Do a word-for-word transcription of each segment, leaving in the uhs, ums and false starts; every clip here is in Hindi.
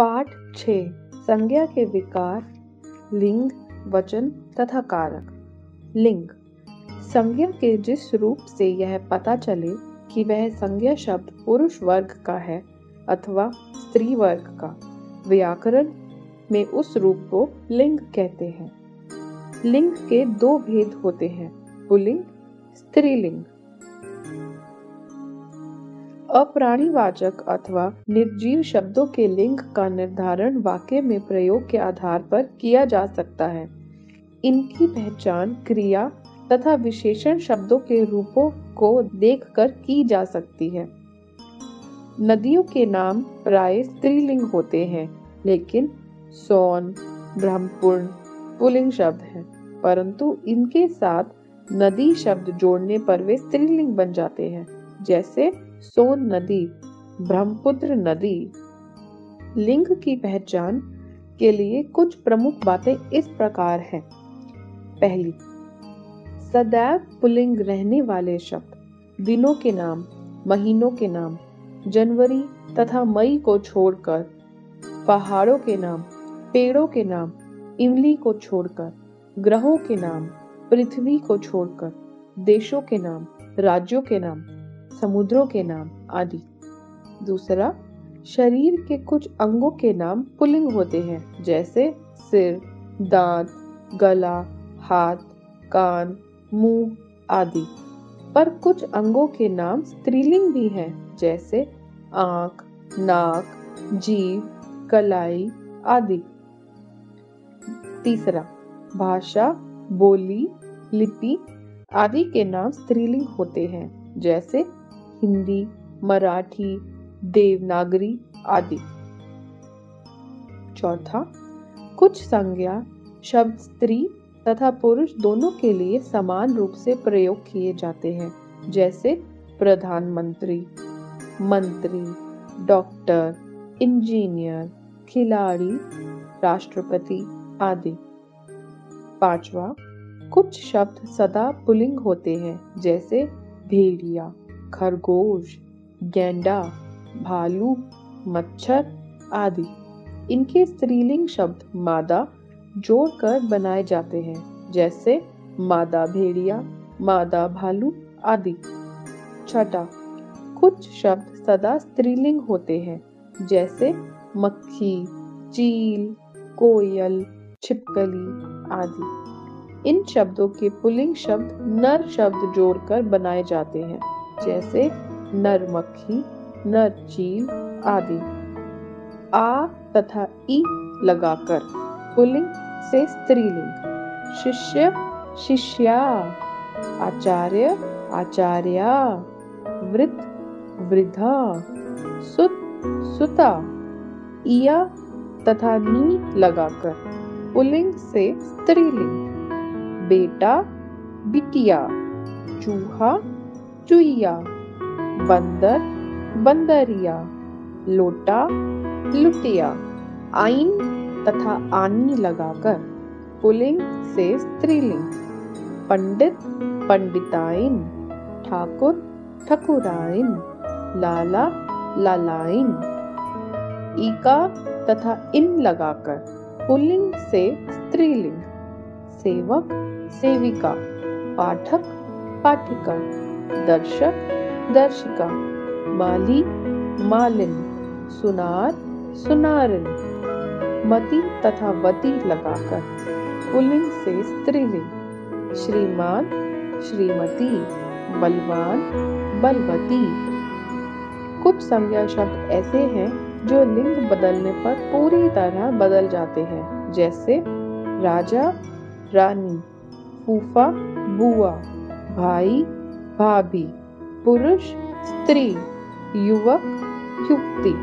पाठ छः संज्ञा के विकार, लिंग, वचन तथा कारक। लिंग संज्ञा के जिस रूप से यह पता चले कि वह संज्ञा शब्द पुरुष वर्ग का है अथवा स्त्री वर्ग का, व्याकरण में उस रूप को लिंग कहते हैं। लिंग के दो भेद होते हैं, पुल्लिंग, स्त्रीलिंग। अप्राणीवाचक अथवा निर्जीव शब्दों के लिंग का निर्धारण वाक्य में प्रयोग के आधार पर किया जा सकता है। इनकी पहचान क्रिया तथा विशेषण शब्दों के रूपों को देखकर की जा सकती है। नदियों के नाम प्राय स्त्रीलिंग होते हैं, लेकिन सोन, ब्रह्मपुत्र पुल्लिंग शब्द हैं, परंतु इनके साथ नदी शब्द जोड़ने पर वे स्त्रीलिंग बन जाते हैं, जैसे सोन नदी, ब्रह्मपुत्र नदी। लिंग की पहचान के लिए कुछ प्रमुख बातें इस प्रकार हैं। पहली, सदैव पुल्लिंग रहने वाले शब्द, दिनों के नाम, महीनों के नाम, जनवरी तथा मई को छोड़कर, पहाड़ों के नाम, पेड़ों के नाम, इमली को छोड़कर, ग्रहों के नाम, पृथ्वी को छोड़कर, देशों के नाम, राज्यों के नाम, समुद्रों के नाम आदि। दूसरा, शरीर के कुछ अंगों के नाम पुल्लिंग होते हैं, जैसे सिर, दांत, गला, हाथ, कान, मुंह आदि। पर कुछ अंगों के नाम स्त्रीलिंग भी हैं, जैसे आंख, नाक, जीभ, कलाई आदि। तीसरा, भाषा, बोली, लिपि आदि के नाम स्त्रीलिंग होते हैं, जैसे हिंदी, मराठी, देवनागरी आदि। चौथा, कुछ संज्ञा शब्द स्त्री तथा पुरुष दोनों के लिए समान रूप से प्रयोग किए जाते हैं, जैसे प्रधानमंत्री, मंत्री, डॉक्टर, इंजीनियर, खिलाड़ी, राष्ट्रपति आदि। पांचवा, कुछ शब्द सदा पुल्लिंग होते हैं, जैसे भेड़िया, खरगोश, गैंडा, भालू, मच्छर आदि। इनके स्त्रीलिंग शब्द मादा जोड़कर बनाए जाते हैं, जैसे मादा भेड़िया, मादा भालू आदि। छठा, कुछ शब्द सदा स्त्रीलिंग होते हैं, जैसे मक्खी, चील, कोयल, छिपकली आदि। इन शब्दों के पुल्लिंग शब्द नर शब्द जोड़कर बनाए जाते हैं, जैसे नर मक्खी, नर चील आदि। आ तथा ई लगाकर पुल्लिंग से स्त्रीलिंग। शिष्य, शिष्या, आचार्य, आचार्या, वृद्ध, वृद्धा, सुत, सुता। इया तथा नी लगाकर पुल्लिंग से स्त्रीलिंग। बेटा, बिटिया, चूहा, चुईया, बंदर, बंदरिया, लोटा, लुटिया। आइन तथा आनी लगाकर पुल्लिंग से स्त्रीलिंग। पंडित, पंडिताइन, ठाकुर, ठकुराइन, लाला, लालाइन। ईका तथा इन लगाकर पुल्लिंग से स्त्रीलिंग। सेवक, सेविका, पाठक, पाठिका, दर्शक, दर्शिका, माली, मालिन, सुनार, सुनारिन। मति तथा वती लगाकर पुल्लिंग से स्त्रीलिंग। श्रीमान, श्रीमती, बलवान, बलवती। कुछ संज्ञा शब्द ऐसे हैं जो लिंग बदलने पर पूरी तरह बदल जाते हैं, जैसे राजा, रानी, फूफा, बुआ, भाई, भाभी, पुरुष, स्त्री, युवक, युवती।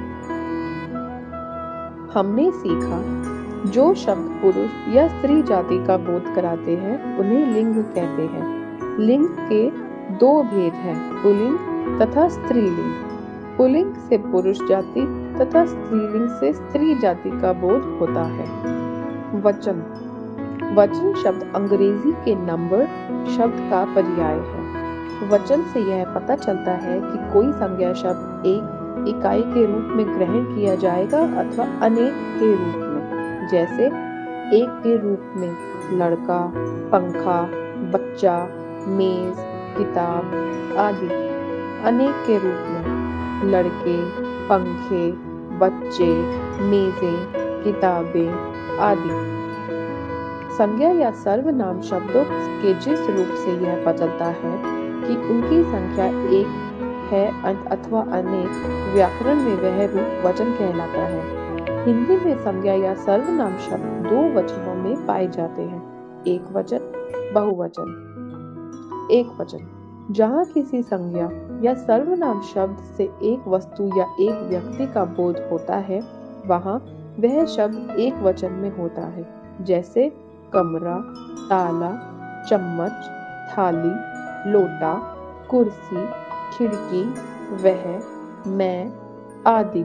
हमने सीखा, जो शब्द पुरुष या स्त्री जाति का बोध कराते हैं उन्हें लिंग कहते हैं। लिंग के दो भेद हैं, पुल्लिंग तथा स्त्रीलिंग। पुल्लिंग से पुरुष जाति तथा स्त्रीलिंग से स्त्री जाति का बोध होता है। वचन, वचन शब्द अंग्रेजी के नंबर शब्द का पर्याय है। वचन से यह पता चलता है कि कोई संज्ञा शब्द एक इकाई के रूप में ग्रहण किया जाएगा अथवा अनेक के रूप में, जैसे एक के रूप में लड़का, पंखा, बच्चा, मेज, किताब आदि। अनेक के रूप में लड़के, पंखे, बच्चे, मेजें, किताबें आदि। संज्ञा या सर्वनाम शब्दों के जिस रूप से यह बदलता है कि उनकी संख्या एक है अथवा अनेक, व्याकरण में वह रूप वचन कहलाता है। हिंदी में संज्ञा या सर्वनाम शब्द दो वचनों में पाए जाते हैं, एक वचन, बहुवचन। एक वचन, जहाँ किसी संज्ञा या सर्वनाम शब्द से एक वस्तु या एक व्यक्ति का बोध होता है, वहाँ वह शब्द एक वचन में होता है, जैसे कमरा, ताला, चम्मच, थाली, लोटा, कुर्सी, खिड़की, वह, मैं आदि।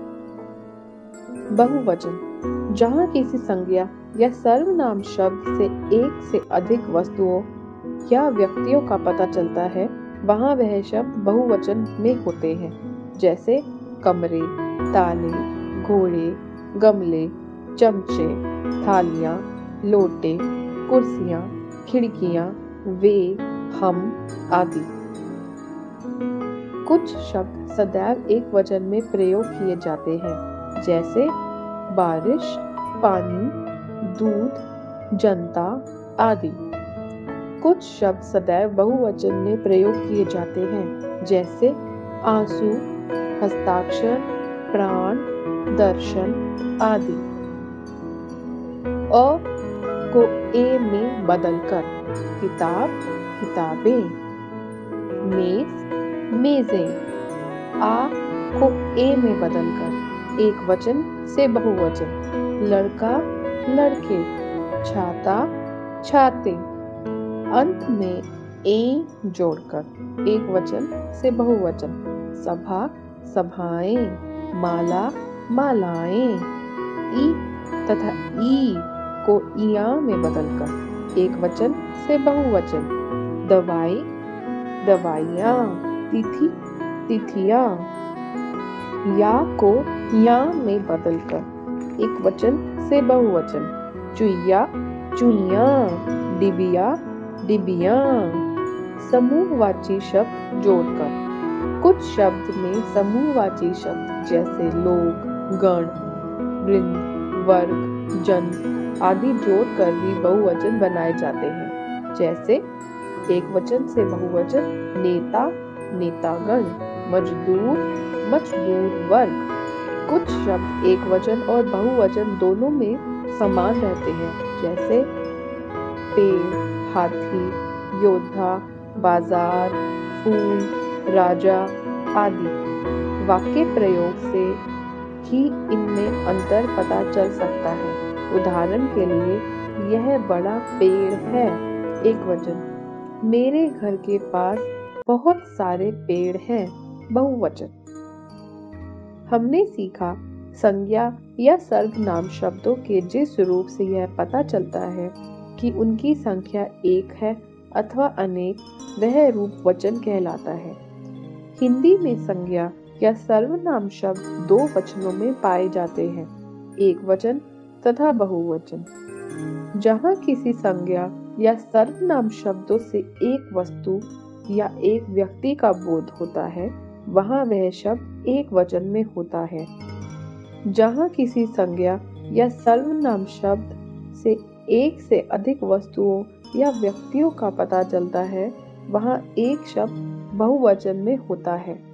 बहुवचन, जहाँ किसी संज्ञा या सर्वनाम शब्द से एक से अधिक वस्तुओं या व्यक्तियों का पता चलता है, वहाँ वह शब्द बहुवचन में होते हैं, जैसे कमरे, ताले, घोड़े, गमले, चमचे, थालियाँ, लोटे, कुर्सियाँ, खिड़कियाँ, वे, हम आदि। कुछ शब्द सदैव एक वचन में प्रयोग किए जाते हैं, जैसे बारिश, पानी, दूध, जनता आदि। कुछ शब्द सदैव बहुवचन में प्रयोग किए जाते हैं, जैसे आंसू, हस्ताक्षर, प्राण, दर्शन आदि। अ को ए में बदलकर किताब, किताबें, मेज, मेजें। आ को ए में बदलकर एक वचन से बहुवचन, लड़का, लड़के, छाता, छाते। अंत में ए जोड़कर एक वचन से बहुवचन, सभा, सभाएं, माला, मालाएं। ई तथा ई को इया में बदलकर एक वचन से बहुवचन, दवाई, दवाइयाँ, तिथि, तिथियाँ। या को या में बदलकर एक वचन से बहुवचन, चुईया, चुइयाँ, डिबिया, डिबियाँ। समूहवाची शब्द जोड़कर कुछ शब्द में समूहवाची शब्द जैसे लोग, गण, वृंद, वर्ग, जन आदि जोड़कर भी बहुवचन बनाए जाते हैं, जैसे एक वचन से बहुवचन नेता, नेतागण, मजदूर, मजदूर वर्ग। कुछ शब्द एक वचन और बहुवचन दोनों में समान रहते हैं, जैसे पेड़, हाथी, योद्धा, बाजार, फूल, राजा आदि। वाक्य प्रयोग से ही इनमें अंतर पता चल सकता है। उदाहरण के लिए, यह बड़ा पेड़ है, एक वचन, मेरे घर के पास बहुत सारे पेड़ हैं, बहुवचन। हमने सीखा संज्ञा या सर्वनाम शब्दों के जिस रूप से यह पता चलता है कि उनकी संख्या एक है अथवा अनेक, वह रूप वचन कहलाता है। हिंदी में संज्ञा या सर्वनाम शब्द दो वचनों में पाए जाते हैं, एक वचन तथा बहुवचन। जहाँ किसी संज्ञा या सर्वनाम शब्दों से एक वस्तु या एक व्यक्ति का बोध होता है, वहाँ वह शब्द एक वचन में होता है। जहाँ किसी संज्ञा या सर्वनाम शब्द से एक से अधिक वस्तुओं या व्यक्तियों का पता चलता है, वहाँ एक शब्द बहुवचन में होता है।